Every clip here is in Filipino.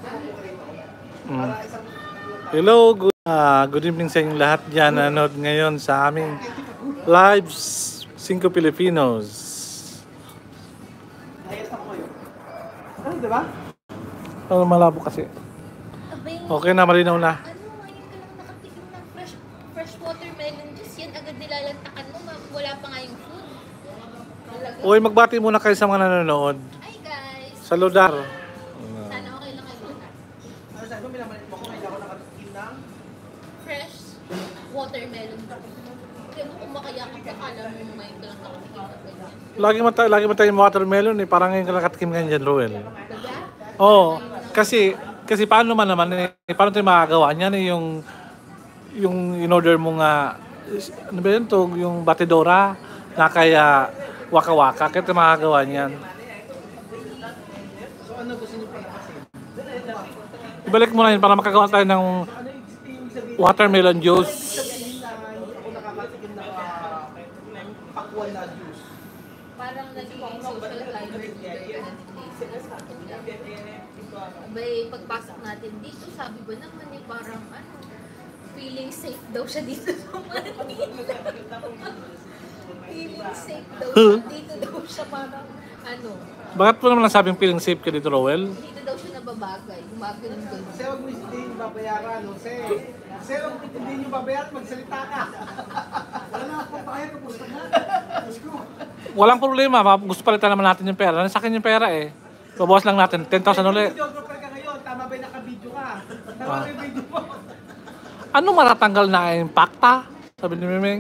Mm. Hello, good evening sa inyong lahat dyan nanood ngayon sa aming live 5 Filipinos. Ano, diba? Oh, malabo kasi. Okay na, malinaw na. Ano, ngayon ka lang nakatikim ng fresh watermelon juice. Yan agad nilalantakan mo. Wala pa nga yung food. Talaga. Uy, magbati muna kayo sa mga nanonood. Hi guys! Saludar. Sana okay lang kayo lahat. Ano sabi mo, minamanit mo kung ngayon ako nakatikim ng Fresh watermelon juice. Kaya mo kumakaya ka, akala mo ngayon ka lang nakatikim ng ganyan. Lagi mo tayong watermelon eh. Parang ngayon ka nakatikim ngayon dyan, Ruel. Diba? Oo, kasi paano man naman eh, paano tayo makagawa niyan eh, yung in-order mo nga, ano ba yun to, yung batidora na kaya waka-waka, kaya tayo makagawa niyan. so ano gusto niyo palakasin? Ibalik mo na yun para makagawa tayo ng Ano yung sabihin watermelon juice. na hindi ako nakakatikim ng pakwan na juice? Parang naging social climber leader ka na ni May pagpasok natin dito, sabi ba naman eh, parang ano, feeling safe daw siya dito sa Manila. Feeling safe daw siya, dito daw siya parang ano, Bakit mo naman nasabing feeling safe ka dito, Rowel? dito daw siya nababagay, gumagano'n-gano'n. Sir, huwag mo hindi yung babayaran, no? Sir, huwag mo hindi yung babayaran, magsalita ka. Wala na ako pakaya, kapusta na. Let's go. Walang problema, gusto palitan naman natin yung pera. Sa akin yung pera eh. Babawas lang natin, 10,000 ulit. Videographer ka ngayon, tama ba yung naka-video ka? Tama ba yung video mo? Ano matatanggal na impacta? Sabi ni Mimeng.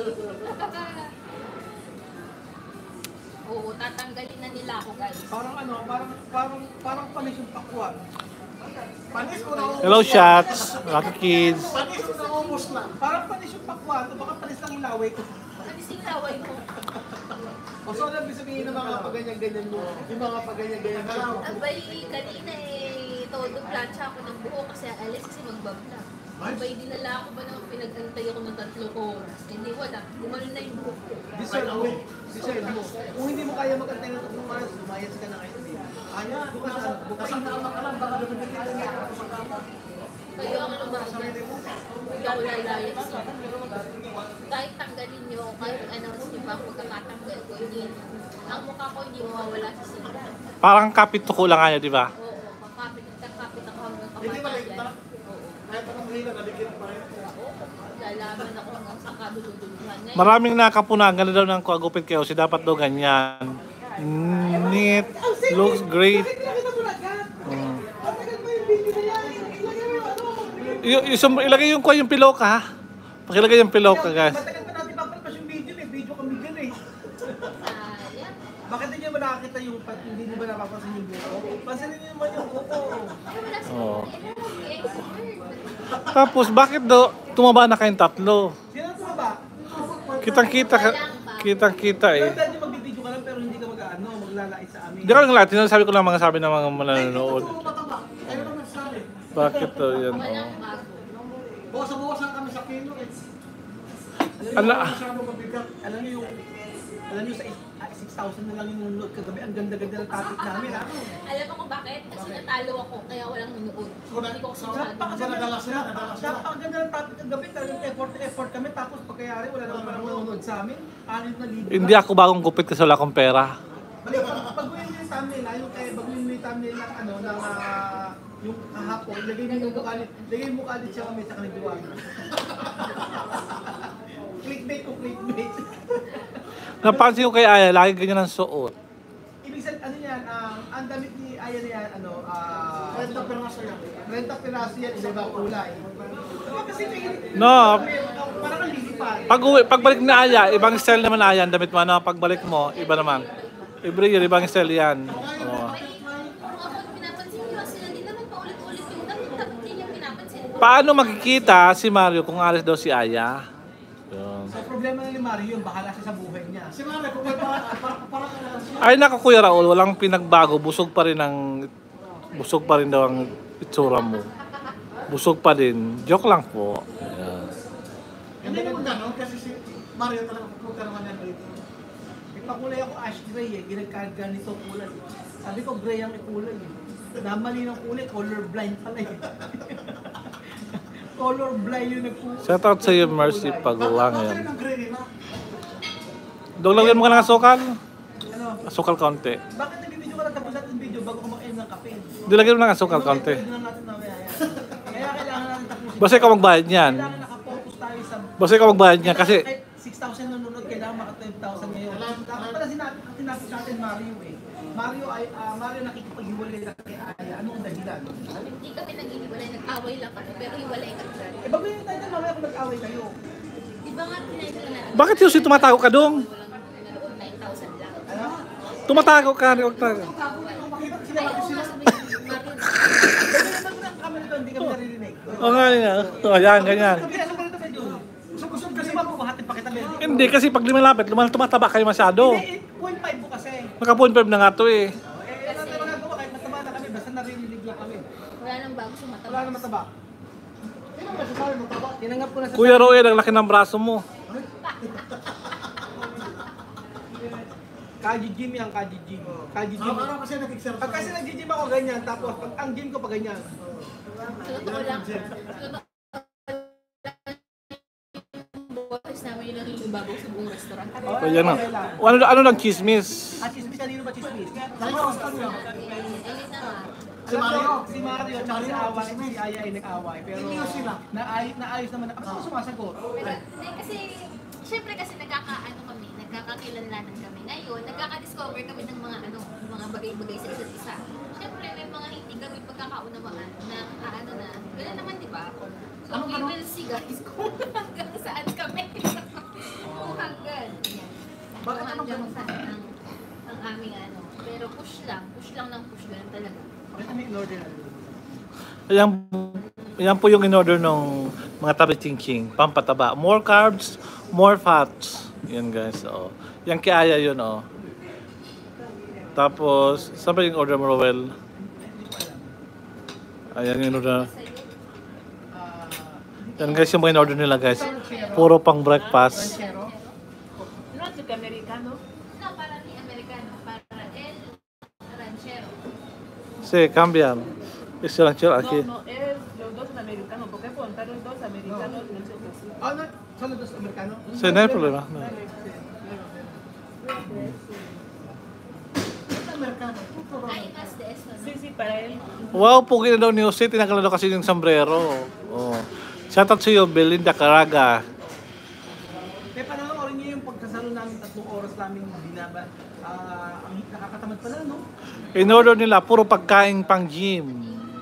Oo, tatanggalin na nila ako guys. Parang ano, parang panis yung pakwan. Panis ko na ubos. Hello, shots. Lucky kids. Panis ko na ubos na. Parang panis yung pakwan, o baka panis lang yung laway ko. Ano sinaway mo? O so, alam sabihin ng mga paganyan-ganyan mo, yung mga paganyan-ganyan mo. Abay, kanina eh, todo plancha ako ng buho kasi alis kasi magbabla. Abay, dinala ako ba nang pinag-antay ako ng 3 oras. Hindi, wala. Gumano na yung buhok ko. Deserve mo. Deserve mo. Kung hindi mo kaya magantay ng 3 oras, lumayas ka na kayo. Kaya, bukas ang nakakalang, baka lumagay niya ako sa kama. Kayo ang lumayas. Hindi ako lalayas. Kahit tanggalin nyo, kahit announce nyo ba kung kakatanggal ko, hindi. Ang mukha ko hindi mawawala sa sila. Parang kapit ko lang kayo, di ba? Oo, kakapit ako hanggang Hindi ba, kamatayan. kahit pa mahirap, nabigyan pa rin. Lalaman ako hanggang sa kaduluduluhan. Maraming nakapunan, ganda daw ng kuagupit kayo. Si dapat daw ganyan. Neat. Looks great. Nakita mo na agad. Ang tagal mo yung video na yan. Ilagay mo ano. Ilagay yung pillow ka, ha? Pakilagay yung pillow ka, guys. Matagal pa natin papalpas yung video, may video kami dyan eh. Sayang. Bakit hindi nyo ba nakakita yung hindi nyo ba napapansin yung buko? Pansinin nyo naman yung buko. Wala sa Oo. expert. Tapos, bakit daw tumaba na kayong 3? Sino ito ba? Kitang-kita eh. Pero dahil yung magbibideo ka lang pero hindi ka maglalait sa amin. Hindi ka lang lahat. Sinasabi ko lang mga sabi ng mga mananonood. Ito mataba. Ayaw naman sabi. Bakit daw yan? Walang bago. Bawasan kami sa kilo eh. Ala. Alam niyo sa 6,000 na lang yung nanonood kagabi. Ang ganda-ganda ng topic namin ha. Alam mo kung bakit? Kasi natalo ako, kaya walang nunood. Hindi ko kasi masyadong Napakaganda ng topic kagabi. Talagang effort kami. Tapos pagkayari wala naman parang nanonood sa amin. 6,000. Hindi ako bagong gupit kasi wala akong pera. Baguhin mo yung thumbnail ha. Baguhin mo yung thumbnail ng ano, ng yung kahapon. Lagay mo yung mukha ulit siya kami sa kaniguan. Clickbait ko, clickbait. Napansin ko kay Aya, lagi ganyan ang suot. Ibig sabihin, ano yan, ang damit ni Aya na yan, ano, 30 piraso yan. 30 piraso yan, iba-ibang kulay. Diba kasi No, parang ang lilipad. pagbalik na Aya, ibang style naman Aya, ang damit mo. Ano, pagbalik mo, iba naman. Every year, ibang style yan. Oo. Kung ako pinapansin nyo, sila din naman paulit-ulit yung damit din yung pinapansin. Paano makikita si Mario kung alis daw si Aya? Yun. Sa problema na ni Mario yun, bahala siya sa buhay niya. Si Mario, kung may parang Ay naku Kuya Raul, walang pinagbago. Busog pa rin daw ang itsura mo. Busog pa din. Joke lang po. Ayan. Hindi naman gano'n, kasi si Mario talaga pupunta naman yan dito. Ipakulay ako ash gray eh, ginagkagan nito kulay. Sabi ko gray ang ikulay eh. Namali ng kulay, colorblind pala eh. Colorblind yung nagpupunta. Shout out sa iyo, Mercy Pagawang Bakit yan. ng gray na? Dog, lagyan mo ka ng asukal. Ano? Asukal konti. Bakit nag-video ka na tapos natin video bago kumakain ng kape? Di lagyan mo ng asukal konti. Ito na natin mamaya yan. Kaya kailangan natin tapusin. Basta ikaw magbayad niyan. Kailangan nakafocus tayo sa... Basta ikaw magbayad niyan kasi Kahit 6,000 nanonood, kailangan maka 12,000 ngayon. Dapat pala sinabi natin Mario eh. Mario nakikipaghiwalay na kay Aya. Ano ang dahilan? Hindi kami nag-iwalay, nag-away lang kami, pero hiwalay kami. Eh, bago yung title mamaya kung nag-away kayo. Di ba nga tinayin na bakit yung si tumatago ka dong? walang nanonood, 9,000 lang. Ano? Tumatago ka, huwag tago. Bakit sila Ayaw sila? nga sabi ni Mario. Bago yung kami nito, hindi kami naririnig. Oo nga niya. O yan, ganyan. Sabi na sa ganito medyo. Gusto kasi mabuhatin pa kita medyo. Hindi, kasi pag lumalapit, tumataba kayo masyado. Hindi, 0.5 mo kasi. Naka-point na nga to eh. Eh, ano tayo magagawa kahit mataba na kami, basta naririnig lang kami. Wala nang bago sa mata. Wala na mataba. Sino ba si Mario mataba? Tinanggap ko na sa... Kuya Roel, ang laki ng braso mo. Kaji Jimmy ang Kaji Jimmy. Kaji Jimmy. Parang kasi nag-exercise. Pag kasi nag-gym ako ganyan, tapos pag ang gym ko pa ganyan. Sa totoo lang, boys namin yung nangibabaw sa buong restaurant. O yan na. Ano lang chismis? Ah, chismis kanino ba chismis? Ayun na nga. Si Mario, at saka si Away, si Aya ay nag-away. Pero Hindi yun sila. naayos naman. Ako sumasagot. Pero, hindi, kasi, syempre kasi nagkakakilanlanan kami. Ngayon, nagkaka-discover kami ng mga mga bagay-bagay sa isa't isa. Syempre, may mga hindi kami pagkakaunawaan na, wala naman, di ba? So, we will see guys kung hanggang saan kami. Kung hanggang. Kung hanggang saan ang aming Pero push lang ng push, ganun talaga. Ito may in-order na. Yan po yung in-order ng mga tabi-ching-ching. Pampataba. More carbs, more fats. Yan guys. Oh. Yan kay Aya yun. Oh. Tapos, saan ba yung order mo, Roel? Ayan yung order. Yan guys yung mga in-order nila guys. Puro pang breakfast. Ranchero. No, para ni Americano, para el ranchero. Sí, cambian. Ese ranchero aquí. No, es los dos americanos, porque contar los dos americanos no se ofrece. Ah, no, solo dos Amerikano? Sí, no hay problema. No. Ay, mas de eso, no? Sí, sí, para él. Wow, pugi na daw ni Jose. Tinanggal na daw kasi yung sombrero. Oh. Shoutout sa iyo, Belinda Caraga. Eh, panoorin niyo yung pagkasalo namin 3 oras namin binaba. Ang nakakatamad pala, no? In-order nila, puro pagkain pang gym.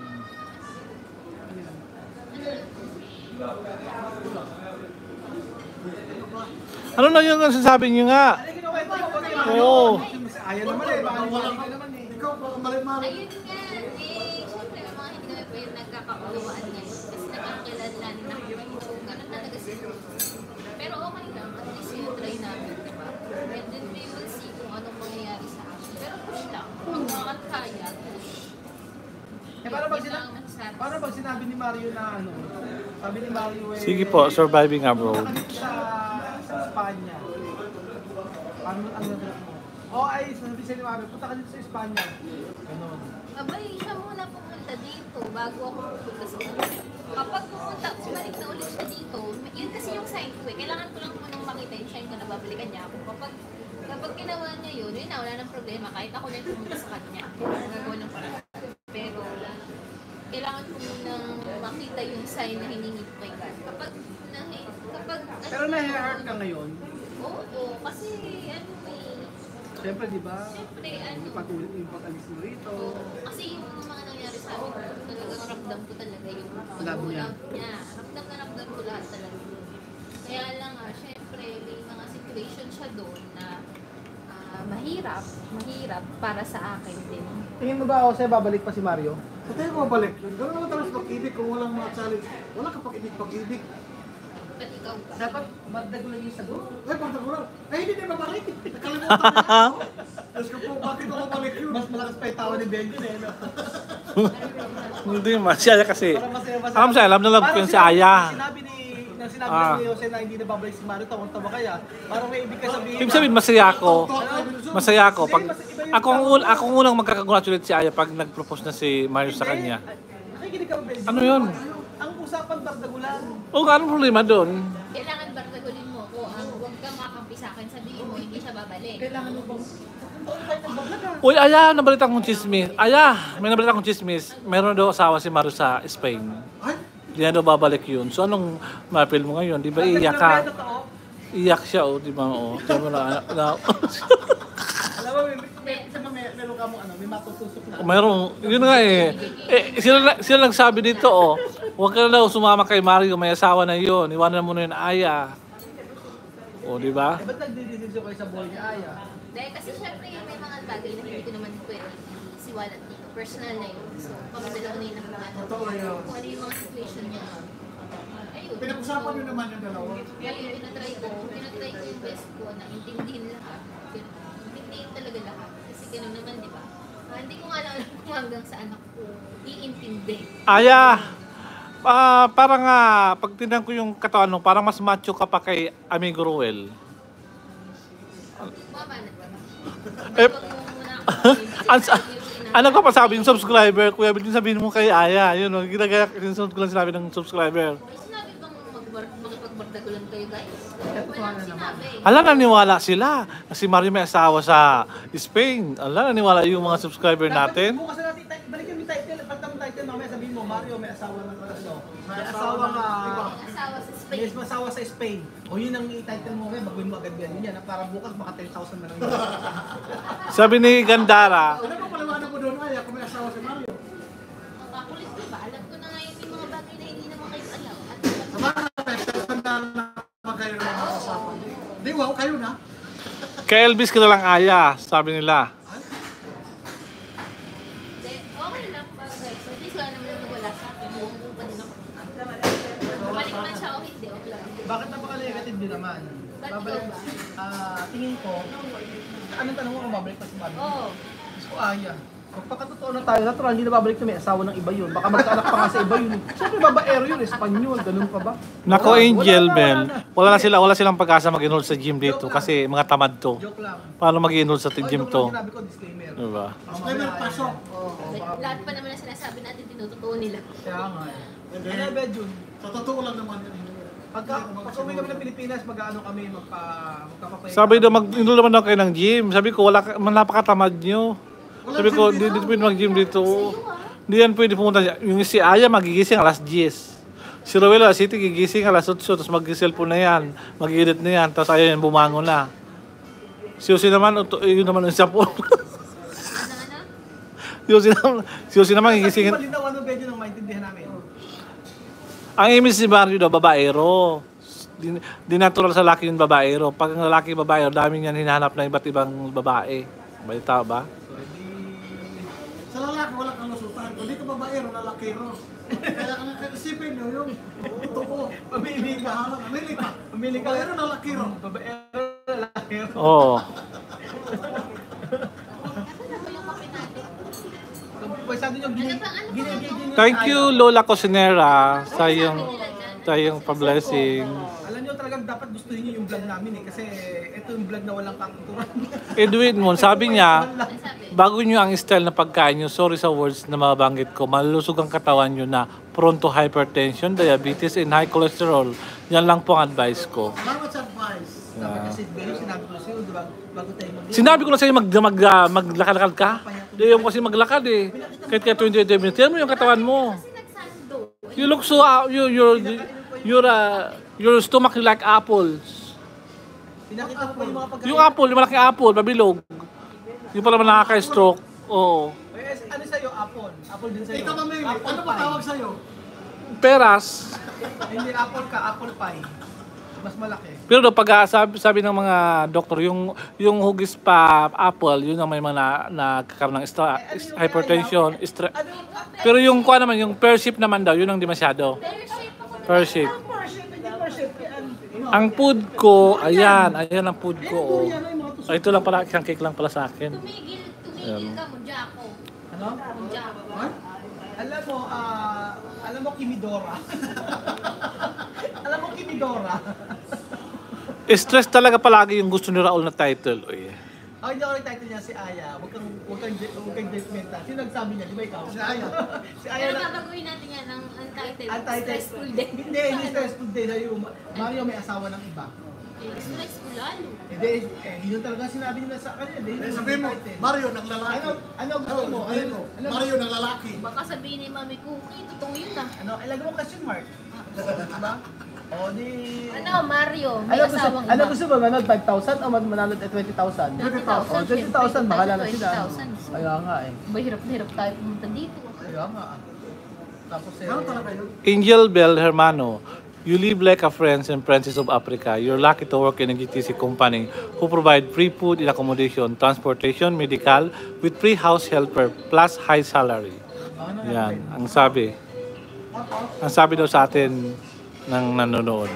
Ano na yung sasabi niyo nga? Ay, kinukwento ko pag Oo. Ayaw naman eh, baka hindi naman eh. Ikaw, baka malit-malit. Ayun nga, syempre may mga hindi kami pwede nagkakaunawaan ngayon kasi nagkakakilanlanin na kami. So, ganun talaga sila. Pero okay lang, at least yung try namin, di ba? And then we will see kung anong mangyayari sa akin. Pero push lang. Kung mga kaya, push. Eh, paano pag sinabi ni Mario na sabi ni Mario eh... Sige po, surviving abroad. Sa Espanya. Paano ang nagulak mo? Ay, sabi siya ni Mario, punta ka dito sa Espanya. Ganon. Abay, siya muna pumunta dito bago ako pupunta sa kanila. Kapag pumunta, bumalik na ulit siya dito, yun kasi yung sign ko eh. Kailangan ko lang munang makita yung sign ko na babalikan niya ako. Kapag ginawa niya yun na, wala nang problema. Kahit ako na yung pumunta sa kanya, nagagawa ng parang. Pero, kailangan ko munang makita yung sign na hiningi ko kay God. Pero na-hurt ka ngayon. Oo, kasi ano eh. Siyempre, di ba? Siyempre, ano. Yung pag-alis mo rito. Kasi yung mga nangyari sa amin, talagang ramdam ko talaga yung Love niya. niya. Ramdam ko lahat talaga. Kaya lang syempre, may mga situation siya doon na mahirap para sa akin din. Tingin mo ba ako sa'yo, babalik pa si Mario? Sa tayo ko balik. Gano'n naman tayo sa pag-ibig kung walang mga challenge. Wala ka pag-ibig. Ba't ikaw ba? Dapat magdago lang yung sagot. Ay, pagka ko lang. Ay, hindi na babalik. Nakalimutan na ako. Tapos ko po, bakit ako babalik yun? Mas malakas pa yung tawa ni Benjo eh, no? Hindi, masaya kasi. Parang masaya. Alam siya, alam na love ko yung si Aya. Sinabi ni nang sinabi lang ni Jose na hindi na babalik si Mario, tawang-tawa kaya. Parang may ibig ka sabihin Ibig sabihin, masaya ako. Masaya ako. Pag, ako ang unang magkakongratulate si Aya pag nag-propose na si Mario sa kanya. Nakikinig ka ba, Benji? Ano yun? Ang usapan bardagulan. O, anong problema doon? Kailangan barkagulin mo ko ang huwag kang makampi sa akin, sabihin mo hindi siya babalik. Kailangan mo bang... Taon tayo ng baglaga. Uy, Aya, nabalita kong chismis. Aya, may nabalita kong chismis. Meron daw asawa si Mario sa Spain. Ay, Di na daw babalik yun. So, anong mapil mo ngayon? Di ba iiyak ka? Iyak siya, o. Di ba, o. Di ba na... Alam mo, meron ka mo ano, may matutusok na. Mayroon, yun nga eh. Sila nagsabi dito, oh. Huwag ka na daw sumama kay Mario, may asawa na yun. Iwanan mo na yun, Aya. O, di ba? Eh, ba't nagdidesisyon kayo sa buhay ni Aya? Dahil kasi syempre may mga bagay na hindi ko naman pwede isiwalat dito. Personal na yun. So, kami dalawa na yun ang Totoo yun. kung ano yung mga situation niya. Ayun. pinag-usapan nyo naman yung dalawa. Kaya yung pinatry ko yung best ko na intindihin lahat. Intindihin talaga lahat. Kasi gano'n naman, di ba? Hindi ko nga alam kung hanggang saan ako iintindi. Aya, parang pag tinignan ko yung katawan mo, parang mas macho ka pa kay Amigo Ruel. Mamanat ka ba? Eh, Huwag mo muna ako. Ano ka pa sabi yung subscriber? Kuya, din sabihin mo kay Aya. Yun, no? Ginagaya, sinunod ko lang sinabi ng subscriber. May sinabi bang makipagbardagulan kayo, guys? Walang sinabi. Ala, naniwala sila. Kasi Mario may asawa sa Spain. Ala, naniwala yung mga subscriber natin. Bukas natin, balikan mo yung title. Pagka mo title, mamaya sabihin mo, Mario, may asawa ng ano. May asawa ka. May asawa sa Spain. May asawa sa Spain. O yun ang i-title mo kaya, baguhin mo agad yan. Yan, para bukas baka 10,000 na lang yun. Sabi ni Gandara, Ano ba paliwanag mo doon, Aya, kung may asawa si Mario? Ang kakulit ko ba? Alam ko na nga yung mga bagay na hindi naman kayo alam. At Sa bagay, tanda na naman kayo ng mga usapan. Di, wow, kayo na. kay Elvis ka na lang Aya, sabi nila. okay lang pa guys. At least wala naman nawala sa akin. Buong pa din ako. Balik man siya o hindi, okay lang. Bakit napaka-negative din naman? Ba't Babalik, ikaw tingin ko, anong tanong mo kung babalik pa si Mario? Oo. Gusto ko, Aya. Magpakatotoo na tayo, natural, hindi na babalik na may asawa ng iba yun. Baka magkaanak pa nga sa iba yun. Siyempre, babaero yun, Espanyol, ganun pa ba? Nako Wala, Angel wala na, Bell, wala na. wala silang pag-asa mag-enroll sa gym dito kasi mga tamad to. Joke lang. Paano mag-enroll sa gym Joke to? lang sinabi ko, disclaimer. Diba? Disclaimer, pasok. Oo, baka... Lahat pa naman na sinasabi natin, tinutotoo nila. Kaya nga eh. Hindi. Ano ba, Jun? Sa totoo lang naman yun. Pag-uwi kami ng Pilipinas, mag-ano kami, magpapapay. Sabi daw mag-enroll naman daw kayo ng gym. Sabi ko, napakatamad nyo. Sabi ko, di pwede mag-gym dito. Hindi yan pwede pumunta. Yung si Aya magigising alas 10. Si Rowel alas 7 gigising alas 8. Tapos mag-cellphone na yan. Mag-edit na yan. Tapos ayaw yan bumangon na. Si Jose naman, yun naman ang cellphone. Si Jose naman gigising. Malinaw ano ba yun ang maintindihan namin? Ang image ni Mario daw, babaero. Di natural sa laki yung babaero. Pag ang lalaki babaero, daming yan hinahanap na iba't ibang babae. Balita ba? Sa lalaki, wala kang lusutan. Kung di ka babaero, lalakero. Kaya ka nag-isipin nyo yung totoo. Pamili ka. Mamili ka. Pamili ka. Babaero, lalakero. Babaero, lalaki. Oo. Sabi nyo, ginigigil nyo. Thank you, Lola Cosinera, sa yung pa-blessing. Alam nyo talagang dapat gustuhin nyo yung vlog namin eh. Kasi ito yung vlog na walang katuturan. Edwin mo, sabi niya, bago nyo ang style na pagkain nyo, sorry sa words na mabanggit ko, malulusog ang katawan nyo na prone to hypertension, diabetes, and high cholesterol. Yan lang po ang advice ko. Salamat sa advice. Dapat kasi sinabi ko sa'yo, di ba? Bago tayo mag- Sinabi ko na sa'yo maglakad-lakad ka. Di yung kasi maglakad eh. Kahit kaya 28 minutes, yan mo yung katawan mo. Kasi nagsando. You look so, your stomach like apples. Pinakita ko pa yung mga pagkain. Yung apple, yung malaking apple, mabilog. Yung pala man nakaka-stroke. Oo. Ano sa'yo? Apple. Apple din sa'yo. Ikaw mamili. Apple Ano ba pie. tawag sa'yo? Peras. Hindi apple ka, apple pie. Mas malaki. Pero daw pag sabi ng mga doktor, yung hugis pa apple, yun ang may mga nagkakaroon ng hypertension, pero yung kuha naman, yung pear shape naman daw, yun ang di masyado. Pear shape. Ang food ko, ayan ang food ko. Oh. Ay, ito lang pala, isang cake lang pala sa akin. Tumigil ka, mudya ako. Ano? Mudya ako. Alam mo, Kimidora. Alam mo, Kinidora. Stress talaga palagi yung gusto ni Raul na title. Uy. Ang hindi ako yung title niya si Aya. Huwag kang judgmental. Sino nagsabi niya? Di ba ikaw? Si Aya. Si Aya Pero na. babaguhin natin yan ang title. Ang title. Stressful day. Hindi stressful day. Dahil Mario may asawa ng iba. Stressful lalo. Hindi, yun talaga sinabi nila sa kanya. Sabihin mo, Mario ng lalaki. Ano gusto mo? Mario ng lalaki. Baka sabihin ni Mami Cookie, totoo yun ah. Ilagay mo question mark. Diba? O di... Ano, Mario, may asawang iba. gusto mo? Manood 5,000 o manood 20,000? 20,000. 20,000, bahala na sila. 20,000. Kaya nga eh. Ba, hirap na hirap tayo pumunta dito. Kaya nga. Tapos Ano talaga yun? Angel Bell Hermano, you live like a friends and princess of Africa. You're lucky to work in a GTC company who provide free food and accommodation, transportation, medical, with free house helper plus high salary. Yan, ang sabi. Ang sabi daw sa atin ng nanonood.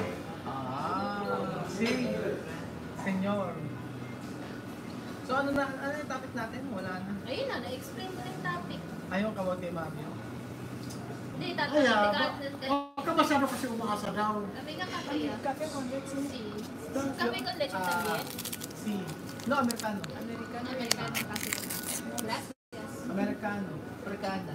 si Senyor. So ano yung topic natin? Wala na. Ayun na, na-explain ko na yung topic. Ayaw ka wag kay Mami. Hindi, Ay, topic huwag ka masyado kasi umaasa daw. Kami ka kaya. Kape con leche. Kape con leche también. Si. No, Amerikano. Americano kasi. Gracias. Amerikano. Amerikana.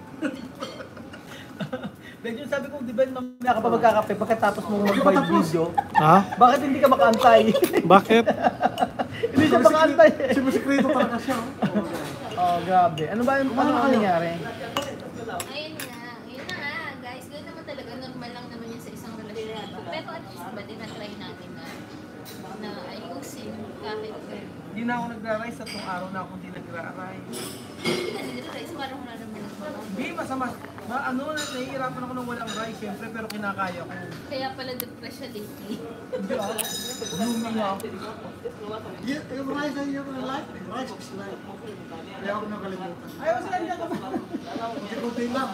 Then yung sabi ko, di ba mamaya ka pa magkakape pagkatapos mong mag-vibe video, Ha? bakit hindi ka makaantay? Bakit? Hindi siya makaantay. Sumusikreto talaga siya. Oh, grabe. Ano ba yung nangyari? Ayun na nga, guys. Ganun naman talaga, normal lang naman yun sa isang relasyon. Pero at least ba, tinatry natin na ayusin kahit Hindi na ako nagra-rise at itong araw na ako hindi nagra-rise. hindi na nila-rise, parang wala naman nagbabago. Hindi, masama. Nahihirapan ako ng walang rice, siyempre, pero kinakaya ko. Kaya pala depression lately. Hindi ah. Blooming nga ako. Yung rice ay yung life. Rice is life. Kaya ako nakalimutan. Ayaw sila niya ka ba? Kunti lang.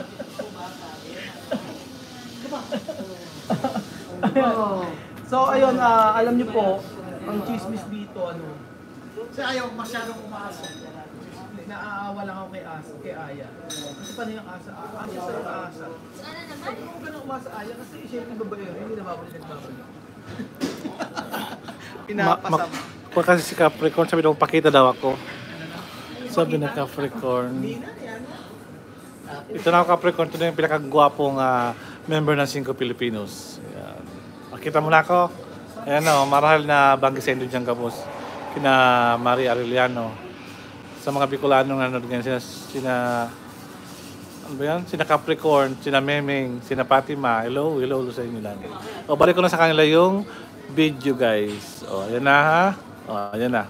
So, ayun, alam niyo po, ang chismis dito, Kasi ayaw masyadong umaasa. naaawa lang ako kay Aya. Kasi paano yung asa? Asa sa yung asa. Sana naman. Sabi ko ganun umasa Aya kasi siyempre babae, hindi nababalik. Pinapasama. Kasi si Capricorn, sabi daw, pakita daw ako. Sabi na Capricorn. Hindi na, yan. Ito na ako Capricorn, ito na yung pinakagwapong member ng 5 Filipinos. Ayan. Makita mo na ako. Ayan o, marahil na banggi sa inyo dyan kapos. Kina Marie Arellano. Sa mga Bicolanong nanonood ngayon, ano ba yan? Sina Capricorn, sina Memeng, sina Fatima. Hello sa inyo lang. O, balik ko na sa kanila yung video guys. O, ayan na ha. O, ayan na.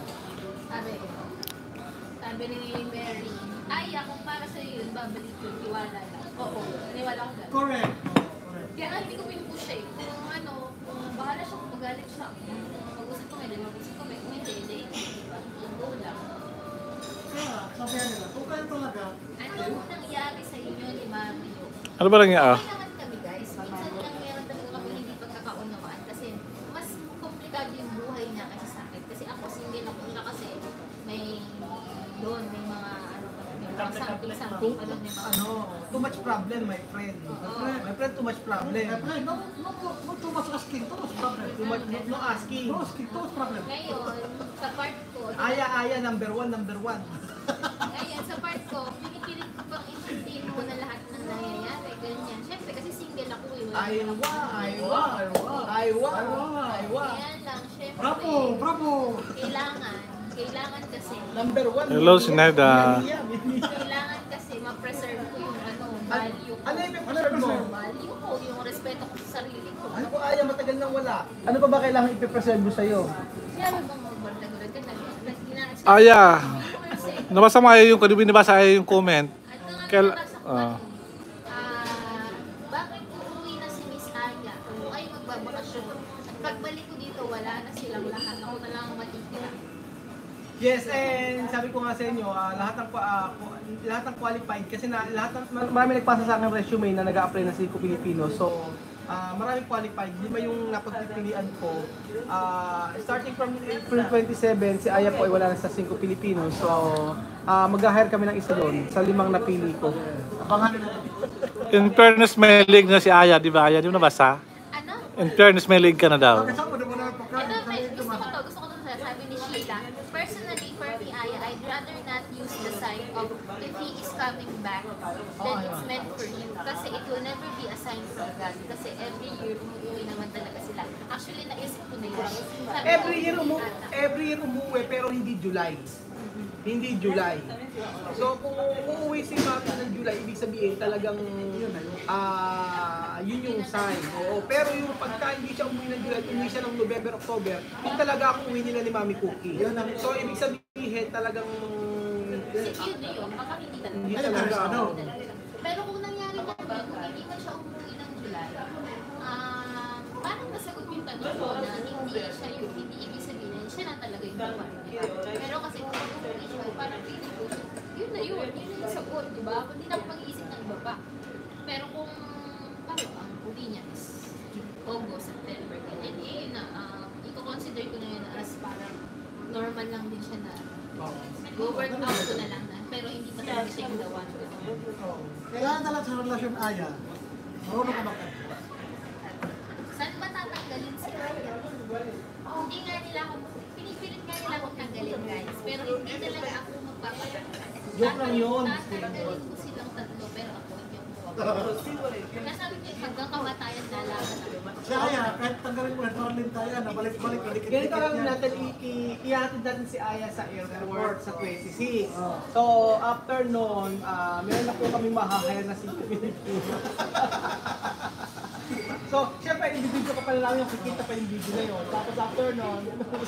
Sabi ni Mary, ay, kung para sa'yo yun, babalik yun, tiwala lang. Oo, niwala ko lang. Correct. Kaya nga, hindi ko pinupush siya eh. Kung bahala siya, kung magalit siya. Mag-usap ko ngayon, mag-usap ko ngayon, kung hindi, go lang. Kaya, sabihan nila, kung kaya talaga, Ano nangyari sa inyo ni Mami? Ano ba lang yan? Okay naman kami guys. Minsan lang meron talaga kami hindi pagkakaunawaan kasi mas komplikado yung buhay niya kasi sa akin. Kasi ako single ako siya kasi may doon, may mga something pa doon, may mga Too much problem, my friend. My friend, too much problem. no too much asking, too much problem. Too much, no asking. No asking, too much problem. Ngayon, sa part ko, Aya, number one. ngayon, sa part ko, pinipilit ko pang intindihin mo na lahat ng nangyayari, ganyan. Siyempre, kasi single ako eh. Aywa. Kaya lang, siyempre, Bravo! kailangan kasi, Number one. Hello, Sineda. kailangan kasi ma-preserve ko yung value ko. Ano yung preserve mo? Value ko, yung respeto ko sa sarili ko. Ano po Aya, matagal nang wala. Ano pa ba kailangan ipipreserve mo sa'yo? Sinabi bang mag-bardagulag ka na? Aya. Nabasa mo yung binabasa yung comment. Kail Ah. bakit uuwi na si Miss Aya kung ay magbabakasyon? At pagbalik ko dito, wala na silang lahat. Ako na lang ang matitira. Yes, and sabi ko nga sa inyo, lahat ng qualified kasi marami nagpasa sa akin resume na nag-a-apply na si Pilipino. So, maraming qualified. Di ba yung napagpipilian ko? Starting from April 27, si Aya po ay wala na sa 5 Pilipino. So, mag-hire kami ng isa doon sa 5 napili ko. Abangan nila. In fairness, may lig na si Aya, di ba Aya? Di mo nabasa? Ano? In fairness, may leg ka na daw. Bakit saan mo naman ang pagkain? Ito, Dahil gusto ko tumakas. to, sabi ni Sheila. Personally, for me, I'd rather not use the sign of if he is coming back, then it's meant for you. Kasi it will never be a sign from God. Kasi every year, umuwi naman talaga sila. Actually, naisip ko na yun. Sabi ko, Every year umuwi, pero hindi July. Hindi July. So kung uuwi si Mami ng July, ibig sabihin talagang yun yung sign. Oo. Pero yung pagka hindi siya umuwi ng July, umuwi siya ng November, October, yung talaga ang uwi nila ni Mami Cookie. So ibig sabihin talagang yun na yun, baka hindi talaga. hindi talaga ano. Pero kung nangyari na kung hindi man siya umuwi ng July, parang nasagot yung tanong ko na hindi siya yung hindi ibig sabihin na siya na talaga yung buwan. Pero kasi kung umuwi siya, parang feeling ko, yun na yung sagot, di ba? Hindi na ako mag-iisip ng iba pa. Pero kung parang ang uwi niya is August, September, ganyan, yun na, i-consider ko na yun as parang normal lang din siya na go work out ko na lang na, pero hindi pa talaga siya yung the one. Kailangan talaga sa relasyon Aya. Marunong ka mag-adjust. Saan ba tatanggalin si Aya? Hindi nga nila ako, pinipilit nga nila akong tanggalin guys, pero hindi talaga ako magpapatanggal. Joke lang yun. Tatanggalin ko silang tatlo, pero ako hindi ako magpapatanggal. Nasabi niyo, hanggang kamatayan lalaban ako. Si Aya, kahit tanggalin mo na Marlene tayo, nabalik-balik, Ganito dikit-dikit lang yan. natin, ihatid natin si Aya sa airport sa 26. So, after nun, meron na po kami mahahire na si Pilipino. So, syempre, individual ka pala lang yung kikita pa yung video na yun. Tapos after nun,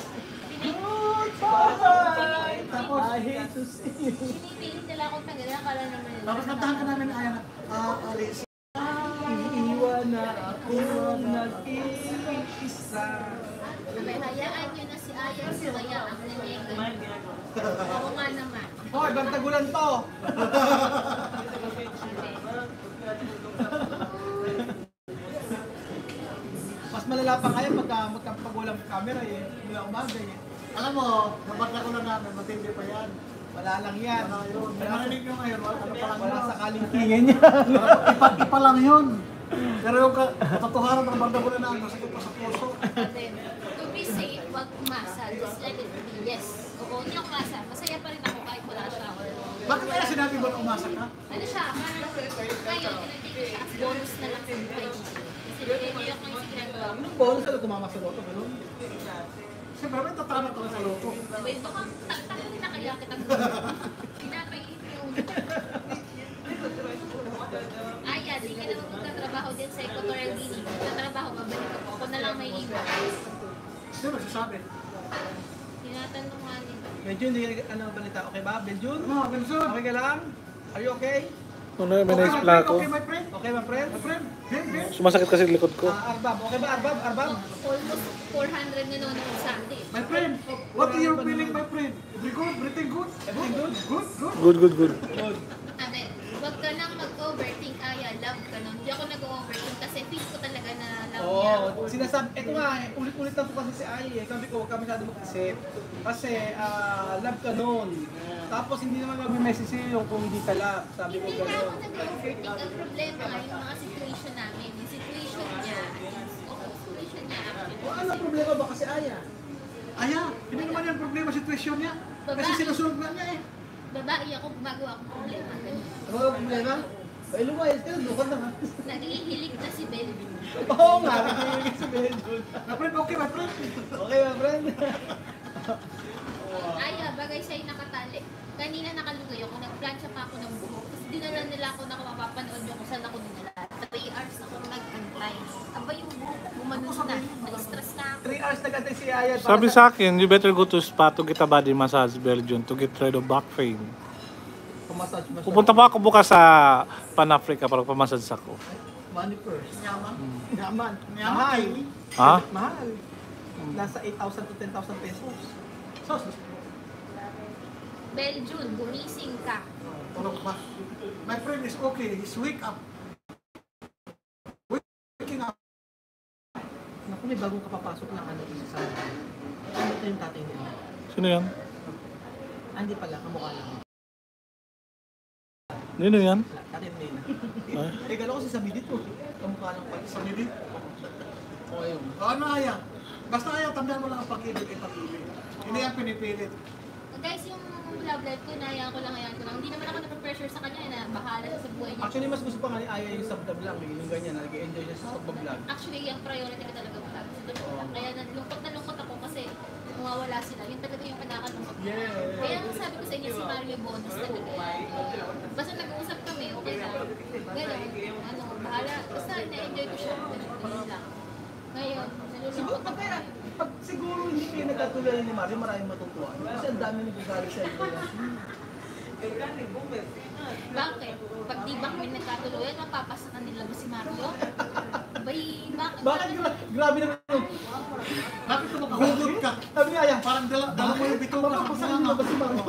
goodbye! Tapos, I hate to see you. Pinipilit nila akong tanggalin, akala naman nila. Tapos kantahan ka namin Aya na, Alice. Iiwan na ako nag-iisa. Hayaan nyo na si Aya, si Maya ang nangyayari. Oo nga naman. Hoy, ibang tagulan to! Mas malala pa kayo pag walang camera eh. Mula umaga eh. Alam mo, nabata ko lang namin, matindi pa yan. Wala lang yan. Wala yun. Narinig nyo ngayon, ano pa lang Wala yun. sa kalingkingan niya. Ipa lang yun. Pero yung katotohanan ng banda ko na nang masakit pa sa puso. Kasi, to be safe, wag umasa. Just let it be. Yes. Oo, hindi ako umasa. Masaya pa rin ako kahit wala siya. Bakit kaya sinabi mo na umasa ka? Ano siya? Parang ngayon, tinatake ko siya as bonus na lang sa buhay ko. Kasi nire-real ko yung ginagawa ko. Anong bonus na tumama sa loto? Ganun? Siyempre, may tatama ko sa loto. Wait, baka taktakin na kaya kita. Pinapainit yung... Aya, di ka naman magtatrabaho din sa Equatorial Guinea. Magtatrabaho, babalik ako. Ako na lang may iba. Sino nagsasabi? Tinatanong nga nila. Benjun, hindi ano ang balita? Okay ba? Benjun? Ano, Benson? Okay ka lang? Are you okay? Ano, may Okay, my naisip lang friend, ako. okay, my friend. Okay ba, friend? My friend, Ben. Sumasakit kasi likod ko. Arbab, okay ba, Arbab? Arbab? Almost 400 nanonood sa atin. My friend, what are you feeling, my friend? Everything good? Everything good? Everything good? Good, good. Good, good, good. Good. Sabi, wag ka nang mag-overthink, Aya, love ka nun. Hindi ako nag-overthink kasi feel ko talaga na love niya. Oo, sinasabi, ito nga, ulit-ulit lang po kasi si Ai eh. Sabi ko, huwag ka masyado mag-isip. Kasi, love ka nun. Tapos hindi naman mag-message sa'yo kung hindi ka love. Sabi ko Hindi na ako gano'n. nag-overthink. Ang problema nga yung mga situation namin. Yung situation niya, situation niya actually. O ano ang problema ba kasi Aya? Aya, hindi naman yung problema sitwasyon niya. Kasi sinusunod na niya eh. Babae ako, gumagawa akong problema. Ganun. Ano ang problema? Ay, lumayas ka na, lukad na nga. Nagihilig na si Bel. Oo nga, nagiging si Benjun. My friend, okay, my friend. Okay ba, friend? Aya, bagay sa'yo nakatali. Kanina nakalugay ako, nagplansya pa ako ng buhok. Tapos dinala nila ako na kung mapapanood nyo kung saan ako dinala. 3 hours ako nag-antay. Aba yung buhok ko, gumanon na. Na-stress na ako. 3 hours nag-antay si Aya. Sabi sa akin, you better go to spa to get a body massage, Belgium, to get rid of back pain. Pumassage mo siya. Pupunta pa ako bukas sa Pan-Africa para pamassage ako. Money first. Yaman. Yaman. Yaman, Mahal. Kaylee. Ha? Mahal. Nasa 8,000 to 10,000 pesos. Sos. Beljun, gumising ka. Tulog pa. My friend is okay. He's wake up. Waking up. Naku, may bagong kapapasok na ano isa sa... Ano ito yung tatay nila? Sino yan? Ah, hindi pala. Kamukha lang. Sino yan? Tatay nila. Ay. Eh, gano'n ko si Sabi dito. Kamukha lang pala. Sa midi. O ayun. O ano Aya? Basta Aya, tandaan mo lang ang pag-ibig ay pag-ibig. Hindi ang pinipilit. Guys, yung love life ko, hayaan ko lang. Hindi naman ako napapressure sa kanya na bahala siya sa buhay niya. Actually, mas gusto pa nga ni Aya yung sub-dub lang, yung ganyan, nag-enjoy siya sa pag-vlog. Actually, yung priority ko talaga vlog. Sa totoo lang. Kaya nalungkot ako kasi mawawala sila. Yun talaga yung pinakalungkot. Kaya ang sabi ko sa inyo, si Mario bonus talaga. Basta nag-uusap kami, okay lang. Ganun, bahala. Basta na-enjoy ko siya. Ganun lang. Ngayon, Siguro, nalulungkot ako. pag siguro hindi kayo nagkatuloy ni Mario, maraming matutuwa. Kasi ang dami nagagalit sa inyo. Bakit? Pag di ba kami nagkatuluyan, mapapasakan nila ba si Mario? Bakit? Bakit grabe naman yun? Bakit ka makahugot ka? Sabi ni Aya, Parang dala mo yung bituka sa papasakin mukha nila nga. ba si Mario?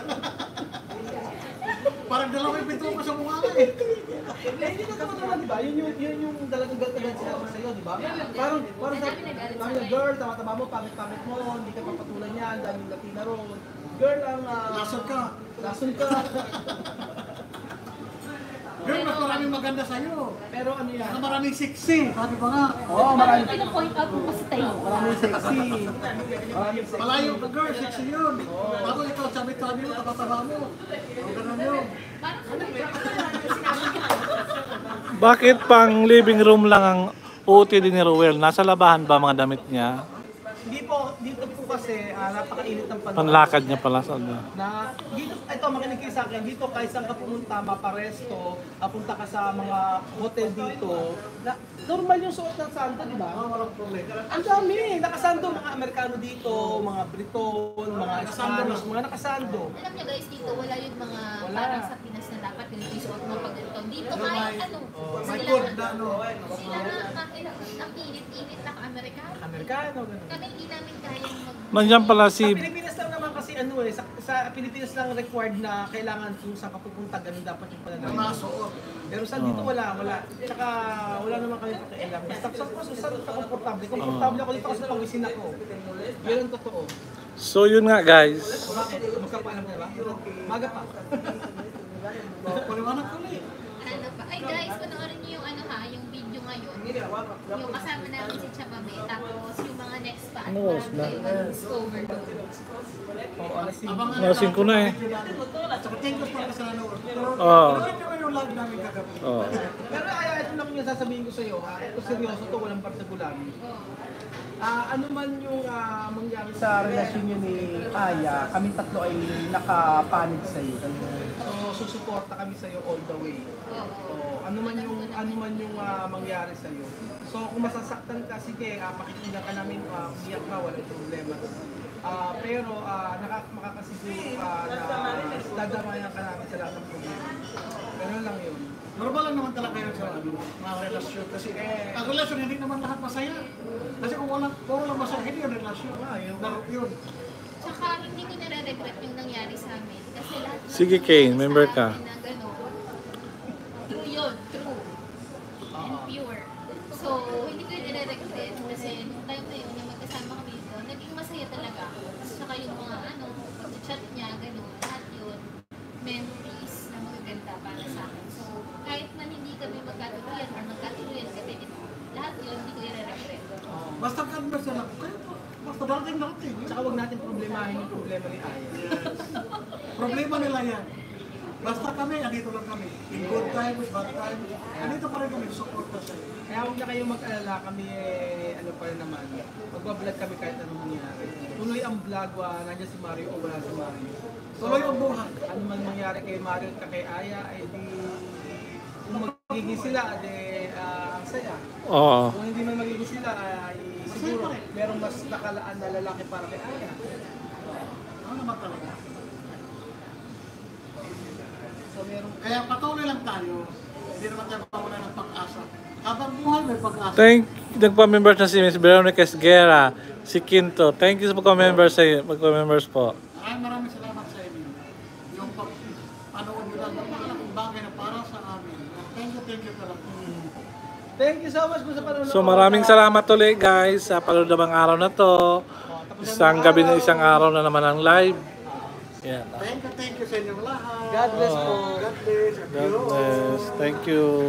Parang dala mo yung bituka sa mukha nga eh. Hindi na naman, di ba? Yun yung talagang gatagan sila sa'yo, di ba? Parang sabi na, girl, tama-tama mo, pangit-pangit mo, hindi ka papatulan yan, dahil yung Latina ron. Girl, Lason ka. Lason ka. Girl, mas maraming maganda sa'yo. Pero ano yan? Mas maraming sexy. Sabi pa nga. Oo, maraming Pina-point out mo kasi tayo. maraming sexy. Maraming sexy. Malayo ka girl, sexy yun. Bago ikaw, sabi-sabi mo, taba-taba mo. O ganun yun. Parang ano Bakit pang living room lang ang OOTD ni Ruel? Nasa labahan ba mga damit niya? Hindi po, dito po kasi napakainit ng panahon. Panlakad niya pala sa Na dito, ito makinig kayo sa akin, dito kahit saan ka pumunta, maparesto, punta ka sa mga hotel dito, na, normal yung suot ng sando, di ba? Walang problema. Ang dami, nakasando, mga Amerikano dito, mga Briton, mga Spanish, mga nakasando. Alam niyo guys, dito wala yung mga Wala. parang sa Pinas na dapat yung isuot mo pag ganito. Dito kahit ano. May Sila code na ano. Sila na ang init-init na ka-Amerikano. Amerikano, ganun. Kami hindi namin kayang Nandiyan pala Sa si... Pilipinas lang naman kasi ano eh, sa Pilipinas lang required na kailangan kung saan ka pupunta, ganun dapat yung Ang pananamit. nasuot. Pero sa dito wala. Tsaka wala naman kami pakialam. Basta saan ka komportable. Komportable ako dito kasi pawisin ako. Yun ang totoo. So yun nga guys. Bakit? Magkapaalam ka ba? Maga pa. Paliwanag ko ulit. ano pa. Ay guys, panoorin niyo yung ano ha, yung video ngayon. Yung kasama namin si Chabame. Tapos yung mga next pa. Ano, Marami na- kayong discover doon. Oo, honestly. Abangan Nasin ko na eh. Tsaka thank you para sa nanood. Oo. Pero naman yung live namin kagabi. Oh. Pero ito lang yung sasabihin ko sa iyo. Ito seryoso to, walang partikular. Ano man yung mangyari sa relasyon niyo ni Aya, kami tatlo ay nakapanig sa iyo. So susuporta kami sa iyo all the way. Ano man yung mangyari sa iyo. So kung masasaktan ka, sige, pakikinggan ka namin, umiyak ka, walang problema. Pero makakasiguro ka na dadamayan ka namin sa lahat ng problema. Ganun lang yun. Normal lang naman talaga yun sa mga relasyon. Kasi ang relasyon hindi naman lahat masaya. Kasi kung walang masaya, hindi yung relasyon. Yun. Tsaka hindi ko nare-regret yung nangyari sa amin. Kasi lahat ng Sige, nangyari Kane, sa member ka. amin na gano'n, true yun, true. And pure. So, hindi ko yung nare-regret kasi nung time na yun, yung magkasama kami dito, naging masaya talaga. Saka yung mga pag-chat niya, gano'n, lahat yun, memories na magaganda para sa akin. So, kahit man hindi kami magkatuluyan or magkatuluyan kami, lahat yun, hindi ko i-regret. Basta converse lang. Basta dating. Tsaka huwag natin problemahin yung problema ni Aya. Problema nila yan. Basta kami, andito lang kami. In good times, bad times. Andito pa rin kami, support na sa'yo. Kaya huwag na kayong mag-alala, kami ano pa rin naman. Magbablog kami kahit anong mangyari. Tuloy ang vlog, nandiyan si Mario o wala si Mario. Tuloy ang buhay. Ano man mangyari kay Mario at kay Aya, ay di kung magiging sila, ang saya. Oo. Kung hindi man magiging sila, ay siguro merong mas nakalaan na lalaki para kay Aya. Ano naman talaga? So merong Kaya patuloy lang tayo. Hindi naman tayo mawala ng pag-asa. Habang buhay, may pag-asa. Nagpa-members na si Miss Veronica Esguera, si Quinto. Thank you sa pagka-members po. Maraming salamat sa inyo. Yung panood nyo lang ng malaking bagay na para sa amin. Thank you talaga. Thank you so much po sa panonood. So maraming salamat ulit guys sa panood ng araw na to. Isang gabi na isang araw na naman ang live. Yan. Thank you sa inyong lahat. God bless po. God bless. God bless. Thank you.